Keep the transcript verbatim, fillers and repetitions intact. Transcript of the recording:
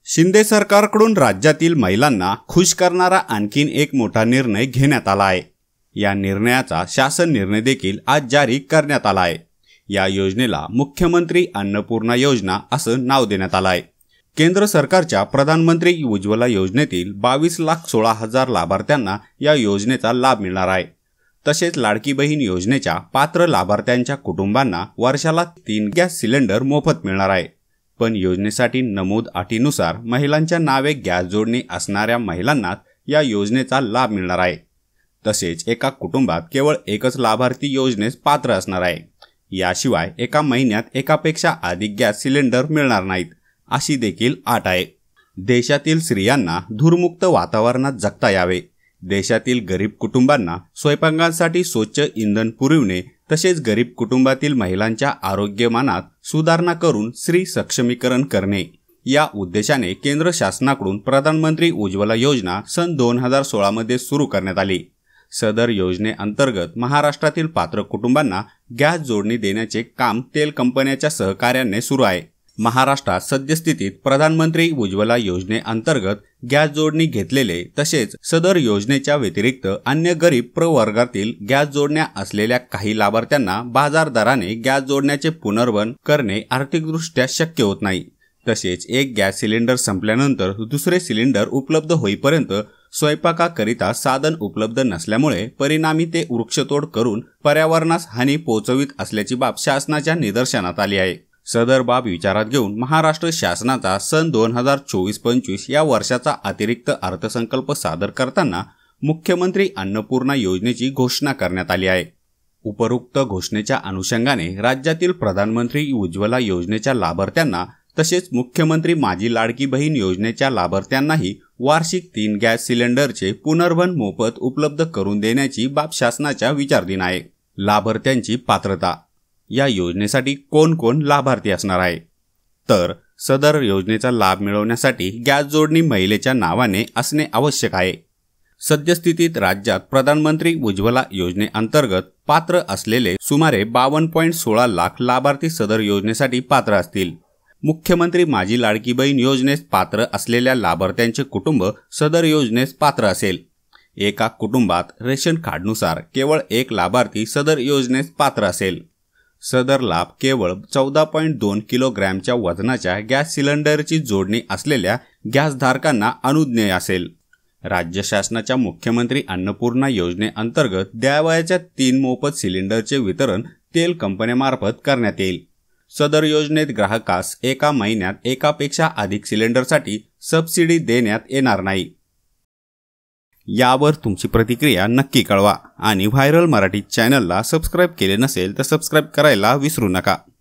शिंदे सरकारकडून राज्यातील महिलांना खुश करणारा आणखीन एक मोठा निर्णय घेण्यात आला आहे। या निर्णयाचा शासन निर्णय देखील आज जारी करण्यात आला आहे। या योजनेला मुख्यमंत्री अन्नपूर्णा योजना असं नाव देण्यात आलं आहे। केंद्र सरकारच्या प्रधानमंत्री उज्ज्वला योजनेतील बावीस लाख सोळा हजार लाभार्थ्यांना या योजनेचा लाभ मिळणार आहे। तसेच लाडकी बहीण योजनेच्या पात्र लाभार्थ्यांच्या कुटुंबांना वर्षाला तीन गॅस सिलेंडर मोफत मिळणार आहे। पण योजनेसाठी नमूद अटीनुसार महिलांच्या नावे गॅस जोडणी असणाऱ्या महिलांना या योजनेचा लाभ मिळणार आहे। तसेच एका कुटुंबात केवळ एकच लाभार्थी योजनेस पात्र असणार आहे। याशिवाय एका महिन्यात एकापेक्षा अधिक गॅस सिलेंडर मिळणार नाहीत अशी देखील अट आहे। देशातील स्त्रियांना धूरमुक्त वातावरणात जगता यावे, देशातील गरीब कुटुंबांना स्वयंपाकासाठी स्वच्छ इंधन पुरविणे तसेच गरीब कुटुंबातील महिलांच्या आरोग्यमानात सुधारणा करून स्त्री सक्षमीकरण करणे या उद्देशाने केंद्र शासनाकडून प्रधानमंत्री उज्ज्वला योजना सन दोन हजार सोळा मध्ये सुरू करण्यात आली। सदर योजनेअंतर्गत महाराष्ट्रातील पात्र कुटुंबांना गॅस जोडणी देण्याचे काम तेल कंपन्यांच्या सहकार्याने सुरू आहे। महाराष्ट्रात सद्यस्थितीत प्रधानमंत्री उज्ज्वला योजनेअंतर्गत गॅस जोडणी घेतलेले तसेच सदर योजनेच्या व्यतिरिक्त अन्य गरीब प्रवर्गातील गॅस जोडण्या असलेल्या काही लाभार्थ्यांना बाजार दराने गॅस जोडण्याचे पुनर्वसन करणे आर्थिकदृष्ट्या शक्य होत नाही। तसेच एक गॅस सिलेंडर संपल्यानंतर दुसरे सिलेंडर उपलब्ध होईपर्यंत स्वयंपाकाकरिता साधन उपलब्ध नसल्यामुळे परिणामी ते वृक्षतोड करून पर्यावरणास हानी पोहोचवित असल्याची बाब शासनाच्या निदर्शनास आली आहे। सदर बाब विचारात घेऊन महाराष्ट्र शासनाचा सन दोन हजार चोवीस पंचवीस या वर्षाचा अतिरिक्त अर्थसंकल्प सादर करताना मुख्यमंत्री अन्नपूर्णा योजनेची घोषणा करण्यात आली आहे। उपरोक्त घोषणेच्या अनुषंगाने राज्यातील प्रधानमंत्री उज्ज्वला योजनेच्या लाभार्थ्यांना तसेच मुख्यमंत्री माझी लाडकी बहीण योजनेच्या लाभार्थ्यांनाही वार्षिक तीन गॅस सिलेंडरचे पुनर्वसन मोफत उपलब्ध करून देण्याची बाब शासनाच्या विचाराधीन आहे। लाभार्थ्यांची पात्रता या योजनेसाठी कोण कोण लाभार्थी असणार आहे तर सदर योजनेचा लाभ मिळवण्यासाठी गॅस जोडणी महिलेच्या नावाने असणे आवश्यक आहे। सद्यस्थितीत राज्यात प्रधानमंत्री उज्ज्वला योजनेअंतर्गत पात्र असलेले सुमारे बावन्न पॉईंट सोळा लाख लाभार्थी सदर योजनेसाठी पात्र असतील। मुख्यमंत्री माझी लाडकी बहीण योजनेस पात्र असलेल्या लाभार्थ्यांचे कुटुंब सदर योजनेस पात्र असेल। एका कुटुंबात रेशन कार्डनुसार केवळ एक लाभार्थी सदर योजनेस पात्र असेल। सदर लाभ केवळ चौदा पॉईंट दोन किलोग्रॅमच्या वजनाच्या गॅस सिलेंडरची जोडणी असलेल्या गॅसधारकांना अनुज्ञेय असेल। राज्य शासनाच्या मुख्यमंत्री अन्नपूर्णा योजनेअंतर्गत द्यावयाच्या तीन मोफत सिलेंडरचे वितरण तेल कंपन्यांमार्फत करण्यात येईल। सदर योजनेत ग्राहकास एका महिन्यात एकापेक्षा अधिक सिलेंडरसाठी सबसिडी देण्यात येणार नाही। यावर तुमची प्रतिक्रिया नक्की कळवा आणि व्हायरल मराठी चॅनलला सबस्क्राइब केले नसेल तर सबस्क्राइब करायला विसरू नका।